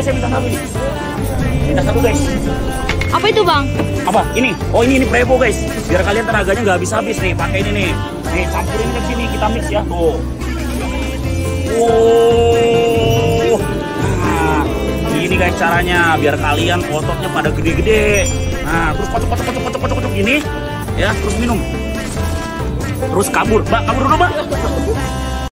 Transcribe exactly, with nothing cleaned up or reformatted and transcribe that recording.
saya minta satu nih. Minta satu guys. Apa itu bang? Apa? Ini. Oh ini ini Prevo guys. Biar kalian tenaganya nggak habis-habis nih. Pakai ini nih. Nih campurin ke sini kita mix ya. Tuh. Oh. Nah, ini guys caranya biar kalian ototnya pada gede-gede. Nah terus kocok kocok kocok kocok kocok kocok gini. Ya terus minum. Terus kabur. Mbak kabur dulu mbak.